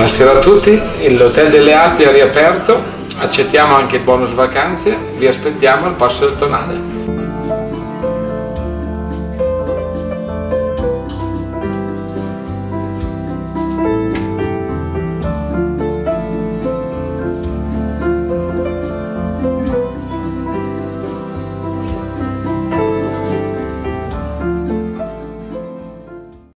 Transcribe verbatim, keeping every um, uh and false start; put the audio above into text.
Buonasera a tutti, l'Hotel delle Alpi è riaperto, accettiamo anche il bonus vacanze, vi aspettiamo al Passo del Tonale.